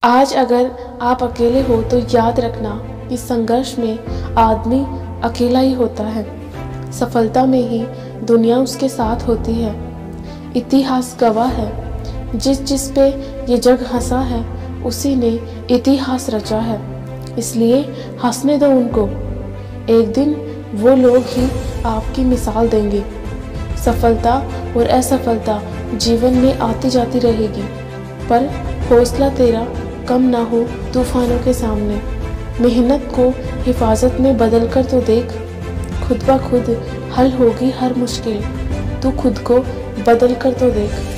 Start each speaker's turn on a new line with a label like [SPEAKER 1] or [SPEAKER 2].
[SPEAKER 1] आज अगर आप अकेले हो तो याद रखना कि संघर्ष में आदमी अकेला ही होता है, सफलता में ही दुनिया उसके साथ होती है। इतिहास गवाह है, जिस पे ये जग हंसा है उसी ने इतिहास रचा है, इसलिए हंसने दो उनको। एक दिन वो लोग ही आपकी मिसाल देंगे। सफलता और असफलता जीवन में आती जाती रहेगी, पर हौसला तेरा कम ना हो तूफानों के सामने। मेहनत को हिफाजत में बदल कर तो देख, खुद ब खुद हल होगी हर मुश्किल। तू खुद को बदल कर तो देख।